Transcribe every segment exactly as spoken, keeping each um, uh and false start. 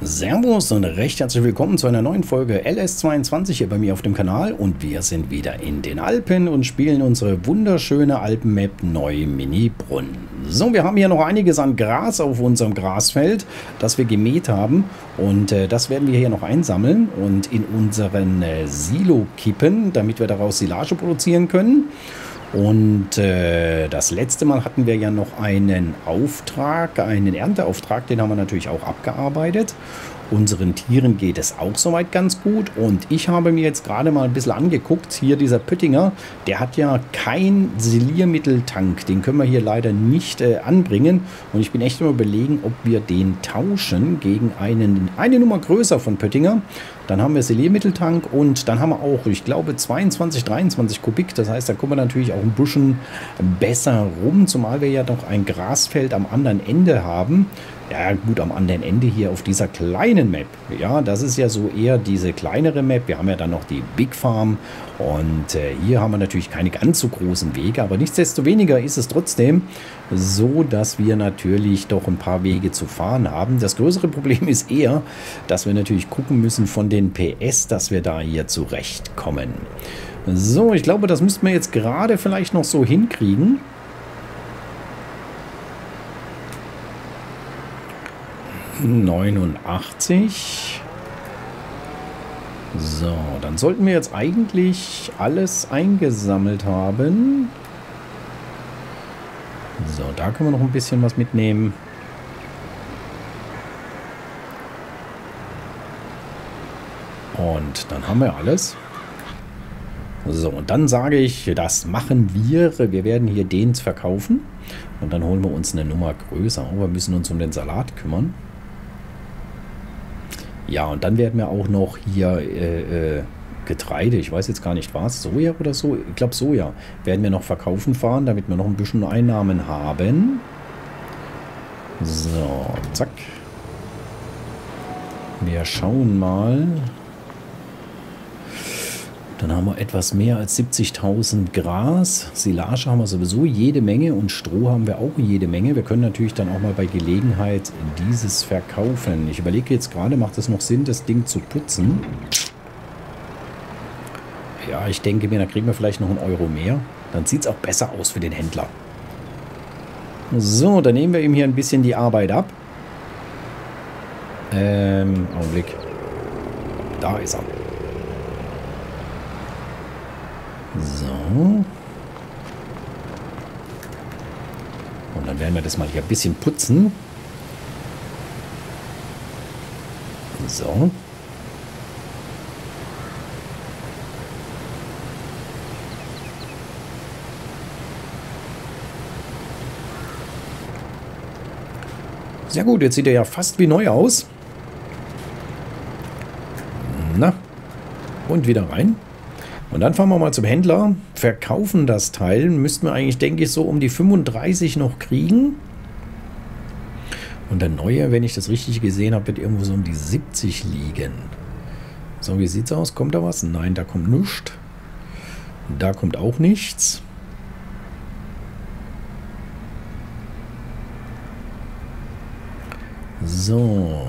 Servus und recht herzlich willkommen zu einer neuen Folge L S zweiundzwanzig hier bei mir auf dem Kanal und wir sind wieder in den Alpen und spielen unsere wunderschöne Alpen-Map Neu-Minibrunn. So, wir haben hier noch einiges an Gras auf unserem Grasfeld, das wir gemäht haben und äh, das werden wir hier noch einsammeln und in unseren äh, Silo kippen, damit wir daraus Silage produzieren können. Und äh, das letzte Mal hatten wir ja noch einen Auftrag, einen Ernteauftrag, den haben wir natürlich auch abgearbeitet. Unseren Tieren geht es auch soweit ganz gut und ich habe mir jetzt gerade mal ein bisschen angeguckt, hier dieser Pöttinger, der hat ja kein Siliermitteltank, den können wir hier leider nicht äh, anbringen und ich bin echt mal überlegen, ob wir den tauschen gegen einen, eine Nummer größer von Pöttinger. Dann haben wir Siliermitteltank und dann haben wir auch, ich glaube, zweiundzwanzig, dreiundzwanzig Kubik. Das heißt, da kommen wir natürlich auch ein bisschen besser rum, zumal wir ja noch ein Grasfeld am anderen Ende haben. Ja gut, am anderen Ende hier auf dieser kleinen Map. Ja, das ist ja so eher diese kleinere Map. Wir haben ja dann noch die Big Farm und äh, hier haben wir natürlich keine ganz so großen Wege, aber nichtsdestoweniger ist es trotzdem so, dass wir natürlich doch ein paar Wege zu fahren haben. Das größere Problem ist eher, dass wir natürlich gucken müssen von den P S, dass wir da hier zurechtkommen. So, ich glaube, das müssten wir jetzt gerade vielleicht noch so hinkriegen. neunundachtzig. So, dann sollten wir jetzt eigentlich alles eingesammelt haben. So, da können wir noch ein bisschen was mitnehmen. Und dann haben wir alles. So, und dann sage ich, das machen wir. Wir werden hier den verkaufen. Und dann holen wir uns eine Nummer größer. Wir müssen uns um den Salat kümmern. Ja, und dann werden wir auch noch hier äh, äh, Getreide, ich weiß jetzt gar nicht was, Soja oder so, ich glaube Soja, werden wir noch verkaufen fahren, damit wir noch ein bisschen Einnahmen haben. So, zack. Wir schauen mal. Dann haben wir etwas mehr als siebzigtausend Gras. Silage haben wir sowieso jede Menge und Stroh haben wir auch jede Menge. Wir können natürlich dann auch mal bei Gelegenheit dieses verkaufen. Ich überlege jetzt gerade, macht es noch Sinn, das Ding zu putzen? Ja, ich denke mir, da kriegen wir vielleicht noch einen Euro mehr. Dann sieht es auch besser aus für den Händler. So, dann nehmen wir ihm hier ein bisschen die Arbeit ab. Ähm, Augenblick. Da ist er. So. Und dann werden wir das mal hier ein bisschen putzen. So. Sehr gut, jetzt sieht er ja fast wie neu aus. Na. Und wieder rein. Und dann fahren wir mal zum Händler, verkaufen das Teil. Müssten wir eigentlich, denke ich, so um die fünfunddreißig noch kriegen. Und der neue, wenn ich das richtig gesehen habe, wird irgendwo so um die siebzig liegen. So, wie sieht's aus? Kommt da was? Nein, da kommt nichts. Da kommt auch nichts. So.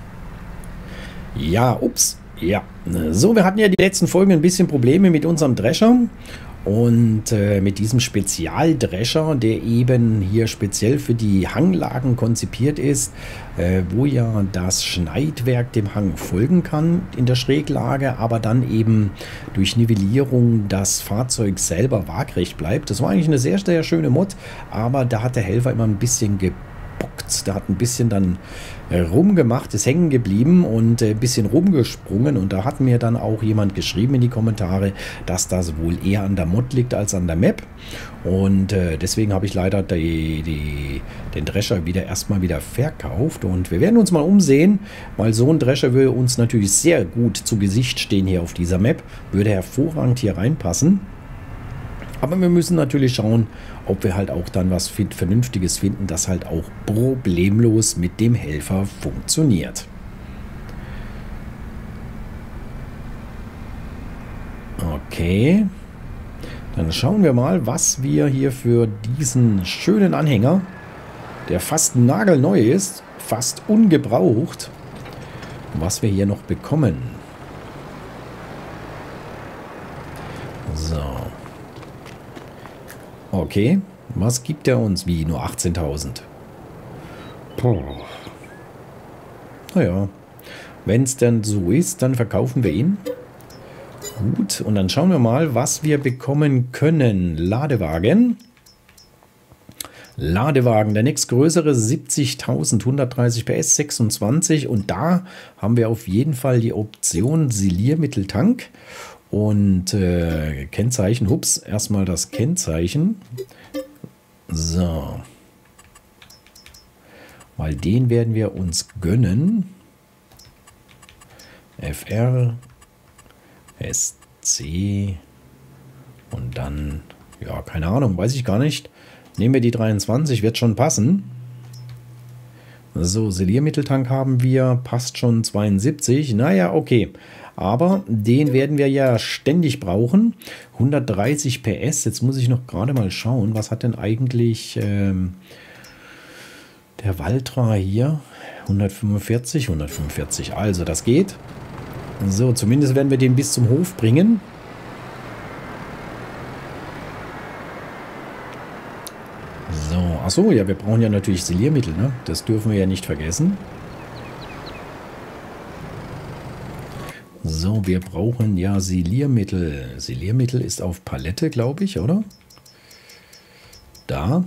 Ja, ups. Ja, so, wir hatten ja die letzten Folgen ein bisschen Probleme mit unserem Drescher und äh, mit diesem Spezialdrescher, der eben hier speziell für die Hanglagen konzipiert ist, äh, wo ja das Schneidwerk dem Hang folgen kann in der Schräglage, aber dann eben durch Nivellierung das Fahrzeug selber waagrecht bleibt. Das war eigentlich eine sehr, sehr schöne Mod, aber da hat der Helfer immer ein bisschen gebockt. Der hat ein bisschen dann äh, rumgemacht, ist hängen geblieben und ein äh, bisschen rumgesprungen und da hat mir dann auch jemand geschrieben in die Kommentare, dass das wohl eher an der Mod liegt als an der Map und äh, deswegen habe ich leider die, die, den Drescher wieder erstmal wieder verkauft und wir werden uns mal umsehen, weil so ein Drescher würde uns natürlich sehr gut zu Gesicht stehen hier auf dieser Map, würde hervorragend hier reinpassen. Aber wir müssen natürlich schauen, ob wir halt auch dann was Vernünftiges finden, das halt auch problemlos mit dem Helfer funktioniert. Okay. Dann schauen wir mal, was wir hier für diesen schönen Anhänger, der fast nagelneu ist, fast ungebraucht, was wir hier noch bekommen. So. Okay. Was gibt er uns? Wie? Nur achtzehntausend. Naja. Wenn es denn so ist, dann verkaufen wir ihn. Gut. Und dann schauen wir mal, was wir bekommen können. Ladewagen. Ladewagen. Der nächstgrößere siebzigtausend, hundertdreißig P S, sechsundzwanzig. Und da haben wir auf jeden Fall die Option Siliermitteltank. Und äh, Kennzeichen. Hups. Erstmal das Kennzeichen. So. Weil den werden wir uns gönnen. F R, S C und dann, ja, keine Ahnung, weiß ich gar nicht. Nehmen wir die dreiundzwanzig, wird schon passen. So, Siliermitteltank haben wir, passt schon zweiundsiebzig. Naja, okay. Aber den werden wir ja ständig brauchen. hundertdreißig P S. Jetzt muss ich noch gerade mal schauen, was hat denn eigentlich ähm, der Valtra hier? hundertfünfundvierzig, hundertfünfundvierzig. Also, das geht. So, zumindest werden wir den bis zum Hof bringen. So, achso, ja, wir brauchen ja natürlich Siliermittel, ne? Das dürfen wir ja nicht vergessen. So, wir brauchen ja Siliermittel. Siliermittel ist auf Palette, glaube ich, oder? Da.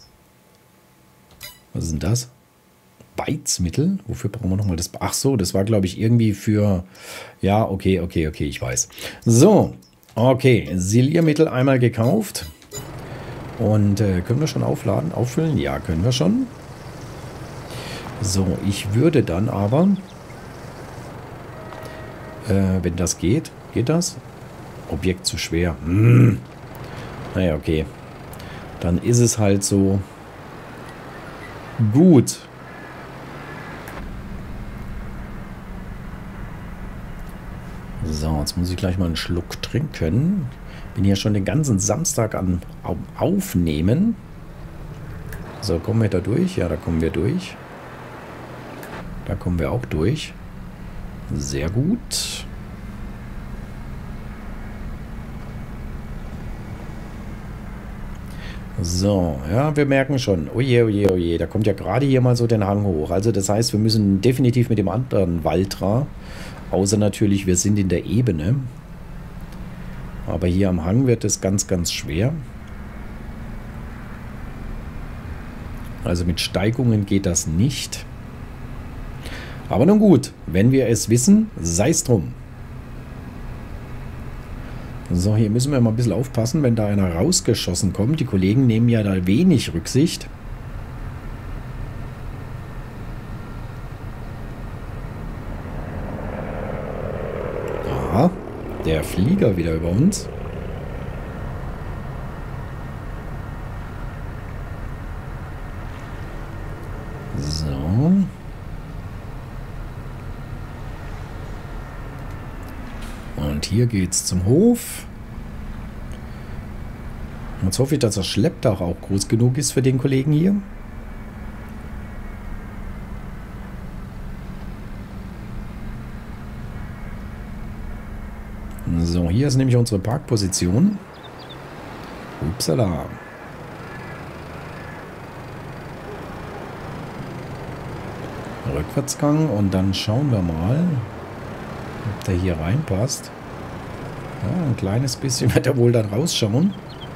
Was ist denn das? Beizmittel? Wofür brauchen wir nochmal das? Ach so, das war, glaube ich, irgendwie für... Ja, okay, okay, okay, ich weiß. So, okay, Siliermittel einmal gekauft. Und äh, können wir schon aufladen, auffüllen? Ja, können wir schon. So, ich würde dann aber... Äh, wenn das geht, geht das? Objekt zu schwer. Hm. Naja, okay. Dann ist es halt so. Gut. So, jetzt muss ich gleich mal einen Schluck trinken. Bin hier schon den ganzen Samstag an Aufnehmen. So, kommen wir da durch? Ja, da kommen wir durch. Da kommen wir auch durch. Sehr gut. So, ja, wir merken schon. Oje, oje, oje. Da kommt ja gerade hier mal so den Hang hoch. Also das heißt, wir müssen definitiv mit dem anderen Valtra, außer natürlich, wir sind in der Ebene. Aber hier am Hang wird es ganz, ganz schwer. Also mit Steigungen geht das nicht. Aber nun gut, wenn wir es wissen, sei es drum. So, hier müssen wir mal ein bisschen aufpassen, wenn da einer rausgeschossen kommt. Die Kollegen nehmen ja da wenig Rücksicht. Aha, der Flieger wieder über uns. So. Und hier geht's zum Hof. Jetzt hoffe ich, dass das Schleppdach auch groß genug ist für den Kollegen hier. So, hier ist nämlich unsere Parkposition. Upsala. Rückwärtsgang und dann schauen wir mal, ob der hier reinpasst. Ja, ein kleines bisschen wird er wohl dann rausschauen.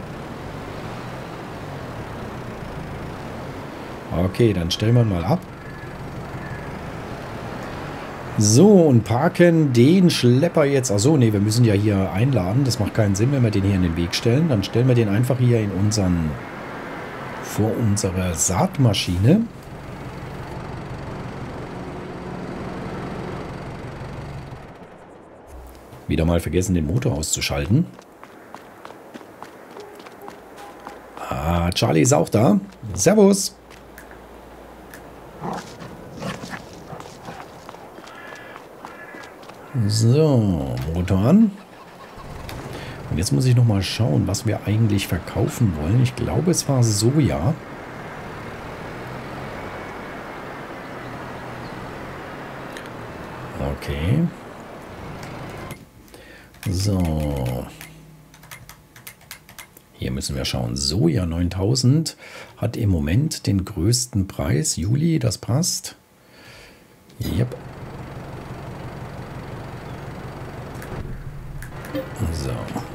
Okay, dann stellen wir mal ab. So, und parken den Schlepper jetzt. Achso, nee, wir müssen ja hier einladen. Das macht keinen Sinn, wenn wir den hier in den Weg stellen. Dann stellen wir den einfach hier in unseren, vor unserer Saatmaschine. Wieder mal vergessen, den Motor auszuschalten. Ah, Charlie ist auch da. Servus. So, Motor an. Und jetzt muss ich noch mal schauen, was wir eigentlich verkaufen wollen. Ich glaube, es war Soja. Okay. So. Hier müssen wir schauen. Soja neuntausend hat im Moment den größten Preis. Juli, das passt. Yep. So.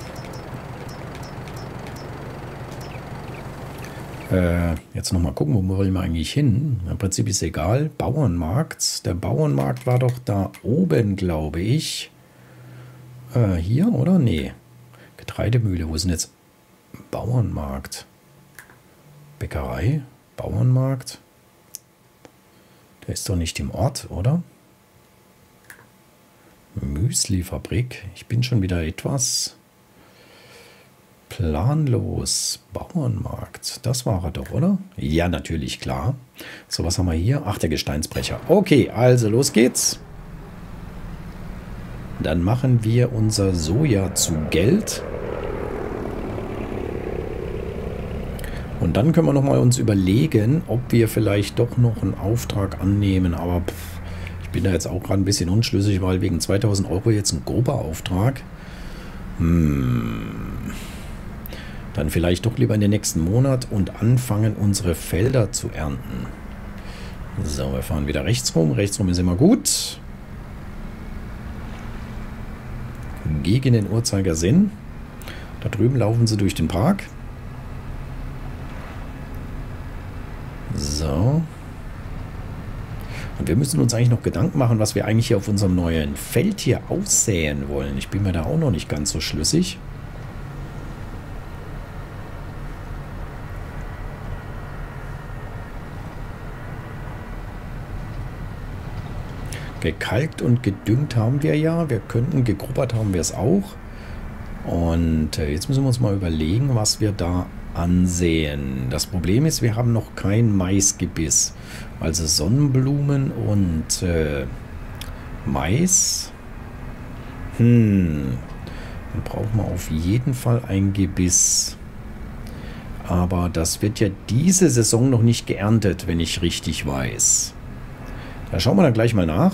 Äh, jetzt nochmal gucken, wo wollen wir eigentlich hin? Im Prinzip ist egal. Bauernmarkt. Der Bauernmarkt war doch da oben, glaube ich. Äh, hier, oder? Nee. Getreidemühle. Wo ist denn jetzt Bauernmarkt? Bäckerei? Bauernmarkt? Der ist doch nicht im Ort, oder? Müslifabrik. Ich bin schon wieder etwas planlos. Bauernmarkt. Das war er doch, oder? Ja, natürlich, klar. So, was haben wir hier? Ach, der Gesteinsbrecher. Okay, also los geht's. Dann machen wir unser Soja zu Geld. Und dann können wir noch mal uns überlegen, ob wir vielleicht doch noch einen Auftrag annehmen. Aber pff, ich bin da jetzt auch gerade ein bisschen unschlüssig, weil wegen zweitausend Euro jetzt ein grober Auftrag. Hm. Dann vielleicht doch lieber in den nächsten Monat und anfangen, unsere Felder zu ernten. So, wir fahren wieder rechts rum. Rechts rum ist immer gut. Gegen den Uhrzeigersinn. Da drüben laufen sie durch den Park. So. Und wir müssen uns eigentlich noch Gedanken machen, was wir eigentlich hier auf unserem neuen Feld hier aussäen wollen. Ich bin mir da auch noch nicht ganz so schlüssig. Gekalkt und gedüngt haben wir ja. Wir könnten, gegrubbert haben wir es auch. Und jetzt müssen wir uns mal überlegen, was wir da ansehen. Das Problem ist, wir haben noch kein Maisgebiss. Also Sonnenblumen und äh, Mais. Hm. Dann brauchen wir auf jeden Fall ein Gebiss. Aber das wird ja diese Saison noch nicht geerntet, wenn ich richtig weiß. Da schauen wir dann gleich mal nach.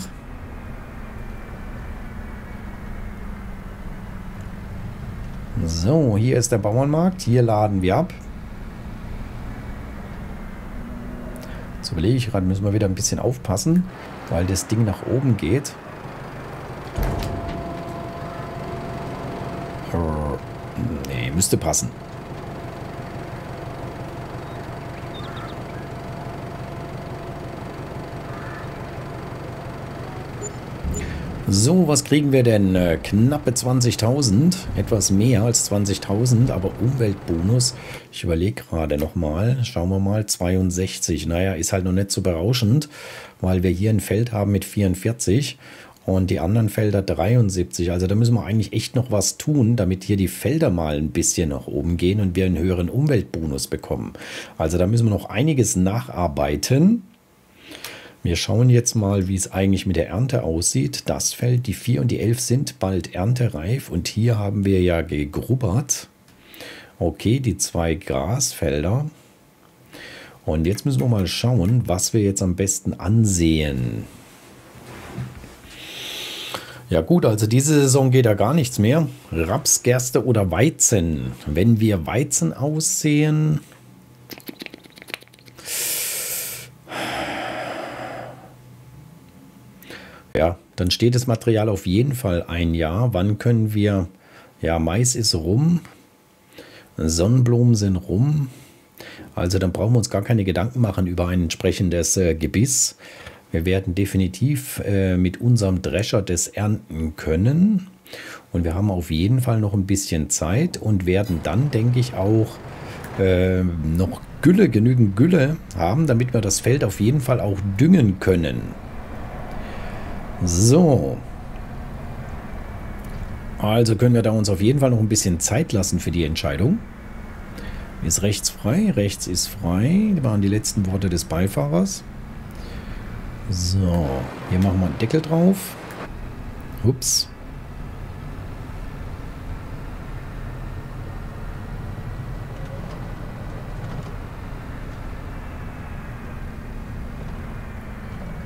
So, hier ist der Bauernmarkt. Hier laden wir ab. Jetzt überlege ich gerade, müssen wir wieder ein bisschen aufpassen, weil das Ding nach oben geht. Nee, müsste passen. So, was kriegen wir denn? Äh, knappe zwanzigtausend, etwas mehr als zwanzigtausend, aber Umweltbonus. Ich überlege gerade nochmal, schauen wir mal, zweiundsechzig. Naja, ist halt noch nicht so berauschend, weil wir hier ein Feld haben mit vierundvierzig und die anderen Felder dreiundsiebzig. Also da müssen wir eigentlich echt noch was tun, damit hier die Felder mal ein bisschen nach oben gehen und wir einen höheren Umweltbonus bekommen. Also da müssen wir noch einiges nacharbeiten. Wir schauen jetzt mal, wie es eigentlich mit der Ernte aussieht. Das Feld, die vier und die elf sind bald erntereif und hier haben wir ja gegrubbert. Okay, die zwei Grasfelder. Und jetzt müssen wir mal schauen, was wir jetzt am besten ansehen. Ja gut, also diese Saison geht da gar nichts mehr. Raps, Gerste oder Weizen. Wenn wir Weizen aussehen... Ja, dann steht das Material auf jeden Fall ein Jahr. Wann können wir... Ja, Mais ist rum. Sonnenblumen sind rum. Also dann brauchen wir uns gar keine Gedanken machen über ein entsprechendes äh, Gebiss. Wir werden definitiv äh, mit unserem Drescher das ernten können. Und wir haben auf jeden Fall noch ein bisschen Zeit und werden dann, denke ich, auch äh, noch Gülle, genügend Gülle haben, damit wir das Feld auf jeden Fall auch düngen können. So. Also können wir da uns auf jeden Fall noch ein bisschen Zeit lassen für die Entscheidung. Ist rechts frei? Rechts ist frei. Das waren die letzten Worte des Beifahrers. So. Hier machen wir einen Deckel drauf. Ups.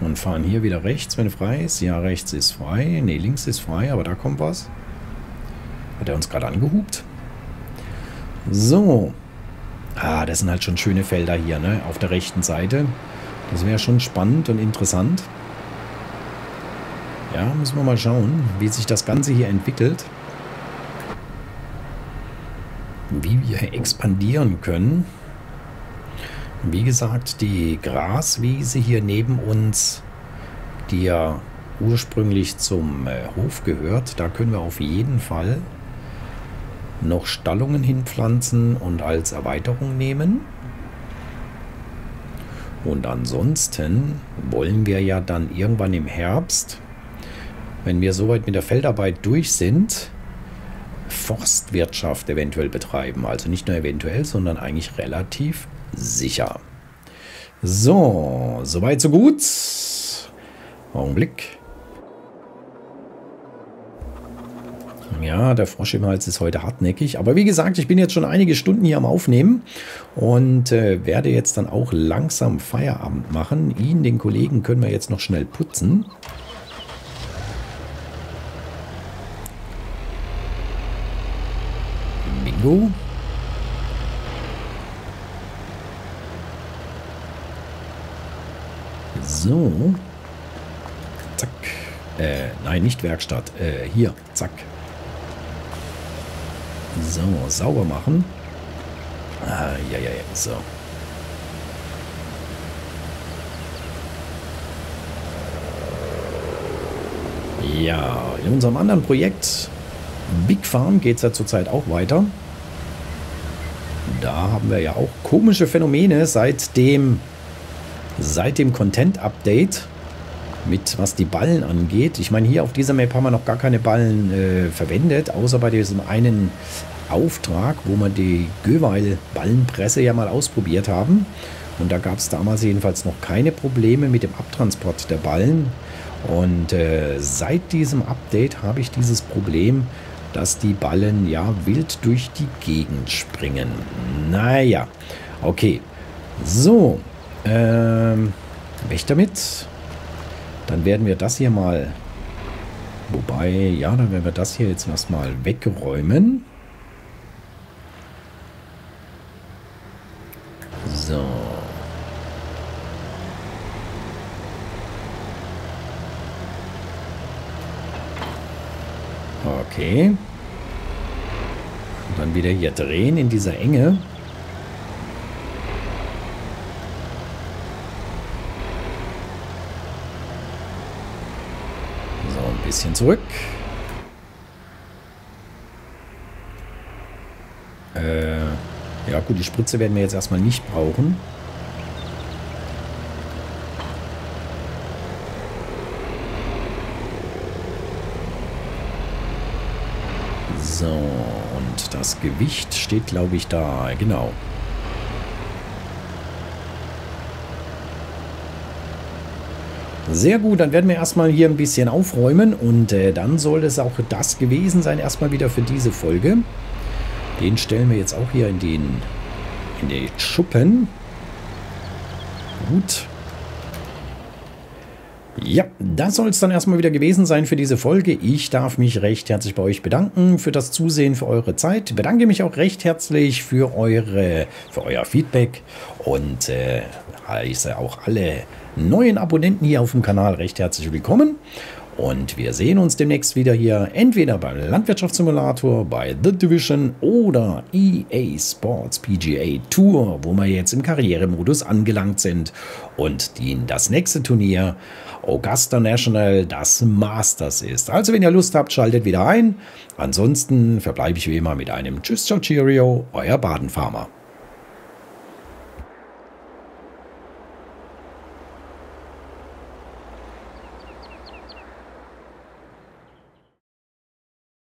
und fahren hier wieder rechts, wenn frei ist. Ja, rechts ist frei. Ne, links ist frei, aber da kommt was. Hat er uns gerade angehupt? So. Ah, das sind halt schon schöne Felder hier, ne? Auf der rechten Seite. Das wäre schon spannend und interessant. Ja, müssen wir mal schauen, wie sich das Ganze hier entwickelt. Wie wir expandieren können. Wie gesagt, die Graswiese hier neben uns, die ja ursprünglich zum äh, Hof gehört, da können wir auf jeden Fall noch Stallungen hinpflanzen und als Erweiterung nehmen. Und ansonsten wollen wir ja dann irgendwann im Herbst, wenn wir soweit mit der Feldarbeit durch sind, Forstwirtschaft eventuell betreiben. Also nicht nur eventuell, sondern eigentlich relativ sicher. So, soweit so gut. Augenblick. Ja, der Frosch im Hals ist heute hartnäckig. Aber wie gesagt, ich bin jetzt schon einige Stunden hier am Aufnehmen und äh, werde jetzt dann auch langsam Feierabend machen. Ihn, den Kollegen, können wir jetzt noch schnell putzen. Bingo. So. Zack. Äh, nein, nicht Werkstatt. Äh, hier. Zack. So, sauber machen. Ah, ja, ja, ja. So. Ja, in unserem anderen Projekt Big Farm geht es ja zurzeit auch weiter. Da haben wir ja auch komische Phänomene seit dem Seit dem Content-Update, mit was die Ballen angeht. Ich meine, hier auf dieser Map haben wir noch gar keine Ballen äh, verwendet, außer bei diesem einen Auftrag, wo wir die Göweil-Ballenpresse ja mal ausprobiert haben. Und da gab es damals jedenfalls noch keine Probleme mit dem Abtransport der Ballen. Und äh, seit diesem Update habe ich dieses Problem, dass die Ballen ja wild durch die Gegend springen. Naja, okay. So. Ähm, weg damit. Dann werden wir das hier mal, wobei, ja, dann werden wir das hier jetzt erstmal wegräumen. So. Okay. Und dann wieder hier drehen in dieser Enge. Bisschen zurück. Äh, ja gut, die Spritze werden wir jetzt erstmal nicht brauchen. So, und das Gewicht steht, glaube ich, da. Genau. Sehr gut, dann werden wir erstmal hier ein bisschen aufräumen und äh, dann soll es auch das gewesen sein, erstmal wieder für diese Folge. Den stellen wir jetzt auch hier in den, in den Schuppen. Gut. Ja, das soll es dann erstmal wieder gewesen sein für diese Folge. Ich darf mich recht herzlich bei euch bedanken für das Zusehen, für eure Zeit. Ich bedanke mich auch recht herzlich für, eure, für euer Feedback und äh, heiße auch alle neuen Abonnenten hier auf dem Kanal recht herzlich willkommen. Und wir sehen uns demnächst wieder hier, entweder beim Landwirtschaftssimulator, bei The Division oder E A Sports P G A Tour, wo wir jetzt im Karrieremodus angelangt sind. Und die, das nächste Turnier, Augusta National, das Masters ist. Also wenn ihr Lust habt, schaltet wieder ein. Ansonsten verbleibe ich wie immer mit einem Tschüss, ciao, cheerio, euer Badenfarmer.